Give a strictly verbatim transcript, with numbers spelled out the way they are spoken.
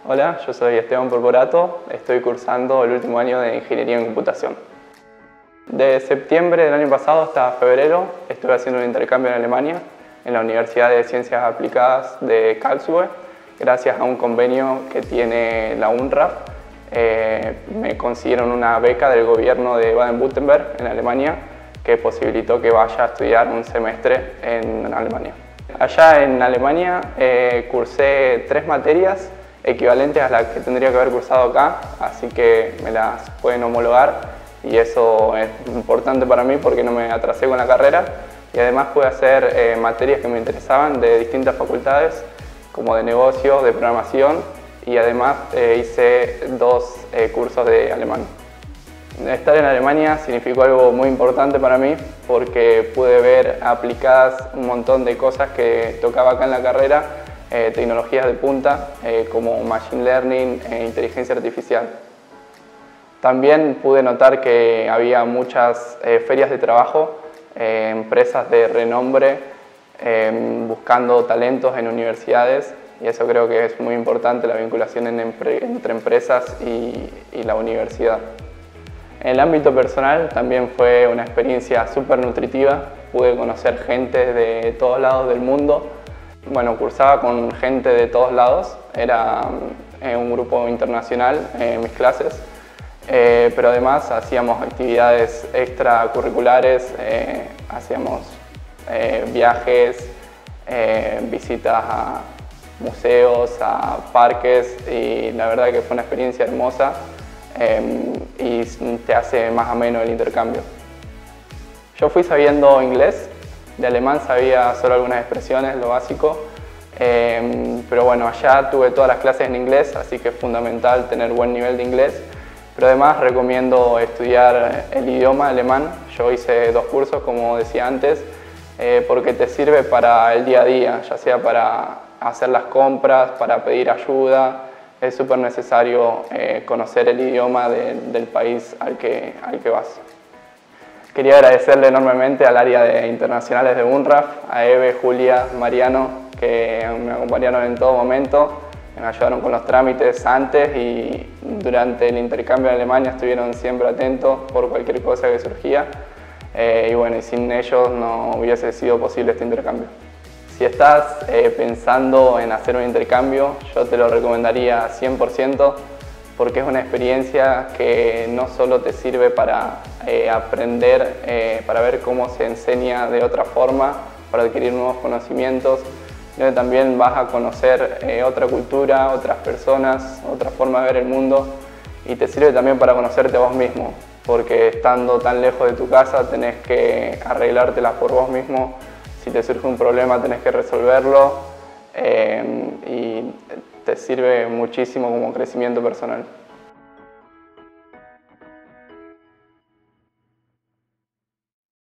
Hola, yo soy Esteban Porporato, estoy cursando el último año de Ingeniería en Computación. De septiembre del año pasado hasta febrero estuve haciendo un intercambio en Alemania, en la Universidad de Ciencias Aplicadas de Karlsruhe, gracias a un convenio que tiene la UNRWA. Eh, me consiguieron una beca del gobierno de Baden-Württemberg en Alemania que posibilitó que vaya a estudiar un semestre en Alemania. Allá en Alemania eh, cursé tres materias equivalentes a las que tendría que haber cursado acá, así que me las pueden homologar y eso es importante para mí porque no me atrasé con la carrera y además pude hacer eh, materias que me interesaban de distintas facultades como de negocio, de programación y además eh, hice dos eh, cursos de alemán. Estar en Alemania significó algo muy importante para mí porque pude ver aplicadas un montón de cosas que tocaba acá en la carrera, eh, tecnologías de punta eh, como Machine Learning e Inteligencia Artificial. También pude notar que había muchas eh, ferias de trabajo, eh, empresas de renombre eh, buscando talentos en universidades y eso creo que es muy importante, la vinculación en empre entre empresas y, y la universidad. En el ámbito personal también fue una experiencia súper nutritiva, pude conocer gente de todos lados del mundo. Bueno, cursaba con gente de todos lados, era eh, un grupo internacional en mis clases, eh, pero además hacíamos actividades extracurriculares, eh, hacíamos eh, viajes, eh, visitas a museos, a parques y la verdad que fue una experiencia hermosa. Eh, y te hace más ameno el intercambio. Yo fui sabiendo inglés, de alemán sabía solo algunas expresiones, lo básico, eh, pero bueno, allá tuve todas las clases en inglés, así que es fundamental tener buen nivel de inglés, pero además recomiendo estudiar el idioma alemán. Yo hice dos cursos, como decía antes, eh, porque te sirve para el día a día, ya sea para hacer las compras, para pedir ayuda. Es súper necesario eh, conocer el idioma de, del país al que, al que vas. Quería agradecerle enormemente al área de internacionales de UNRWA, a Eve, Julia, Mariano, que me acompañaron en todo momento, me ayudaron con los trámites antes y durante el intercambio en Alemania estuvieron siempre atentos por cualquier cosa que surgía. Eh, y bueno, y sin ellos no hubiese sido posible este intercambio. Si estás eh, pensando en hacer un intercambio, yo te lo recomendaría cien por ciento porque es una experiencia que no solo te sirve para eh, aprender, eh, para ver cómo se enseña de otra forma, para adquirir nuevos conocimientos, sino que también vas a conocer eh, otra cultura, otras personas, otra forma de ver el mundo y te sirve también para conocerte a vos mismo, porque estando tan lejos de tu casa tenés que arreglártelas por vos mismo. Si te surge un problema tenés que resolverlo eh, y te sirve muchísimo como crecimiento personal.